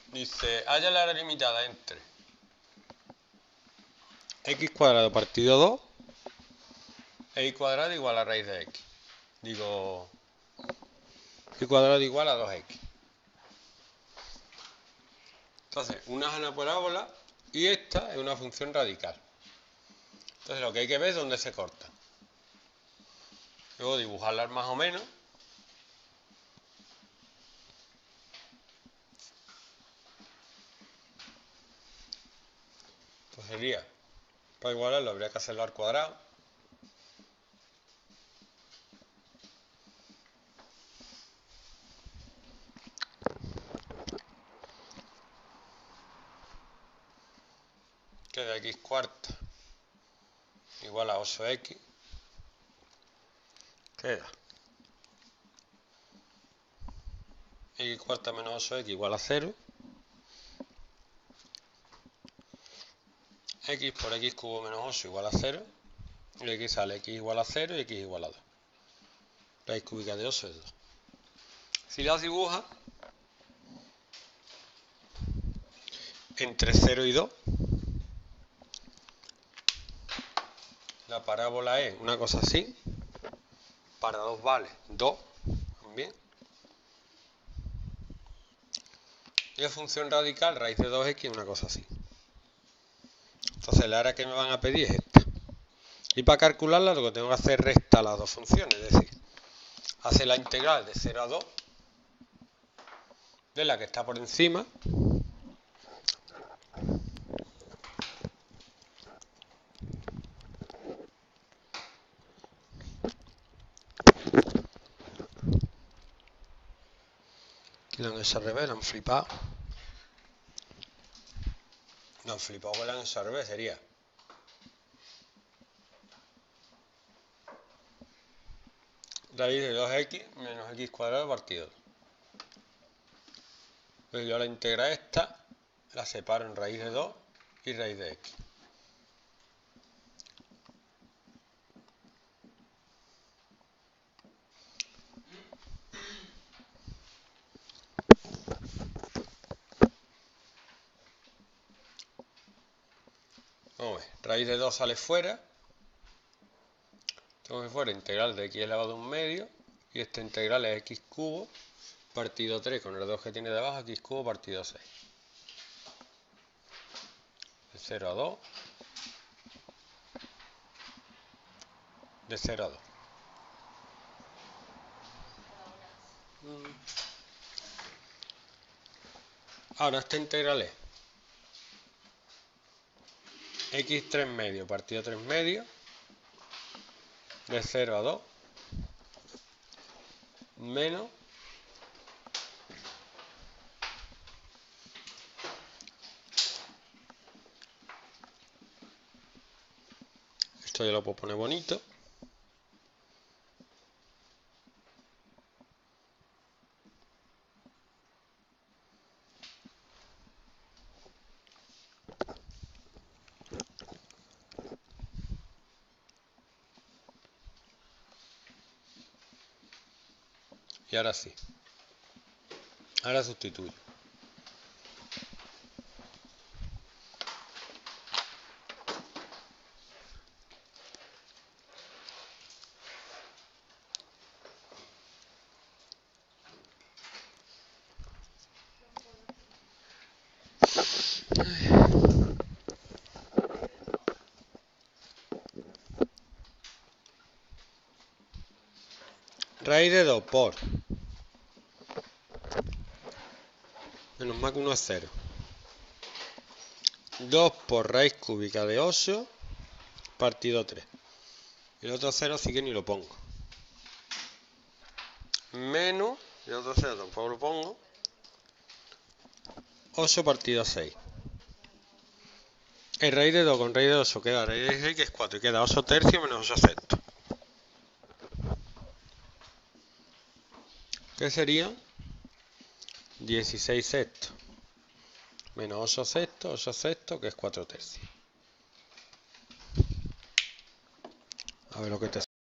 Dice, halla la área limitada entre x cuadrado partido 2 e y cuadrado igual a raíz de x. Digo, y cuadrado igual a 2x. Entonces, una es una parábola y esta es una función radical. Entonces, lo que hay que ver es dónde se corta. Luego dibujarlas más o menos. Pues sería, para igualarlo habría que hacerlo al cuadrado. Queda x cuarta igual a 8x. Queda x cuarta menos 8x igual a 0. X por x cubo menos 8 igual a 0. Y aquí sale x igual a 0 y x igual a 2. Raíz cúbica de 8 es 2. Si las dibuja entre 0 y 2, la parábola es una cosa así. Para 2 vale 2 también. Y la función radical, raíz de 2x, una cosa así. Entonces la área que me van a pedir es esta. Y para calcularla lo que tengo que hacer es restar las dos funciones, es decir, hacer la integral de 0 a 2 de la que está por encima que lo han hecho al revés, lo han flipado. No han flipado que lo han hecho al revés, sería raíz de 2x menos x cuadrado partido 2. Pues yo la integra esta, la separo en raíz de 2 y raíz de x. Vamos a ver, raíz de 2 sale fuera. Tengo que fuera integral de x elevado a un medio. Y esta integral es x cubo partido 3 con el 2 que tiene debajo, x cubo partido 6. De 0 a 2. De 0 a 2. Ahora esta integral es x3 medio partido 3 medio de 0 a 2 menos esto yo lo puedo poner bonito. Y ahora sí. Ahora sustituyo. Raíz de 2 por menos más que 1 es 0. 2 por raíz cúbica de 8 partido 3. El otro 0 sí que ni lo pongo. Menos, el otro 0 tampoco lo pongo. 8 partido 6. El raíz de 2 con raíz de 8 queda raíz de 6 que es 4 y queda 8 tercios menos 8 sextos. ¿Qué sería? 16 sextos menos 8 sextos que es 4 tercios. A ver lo que te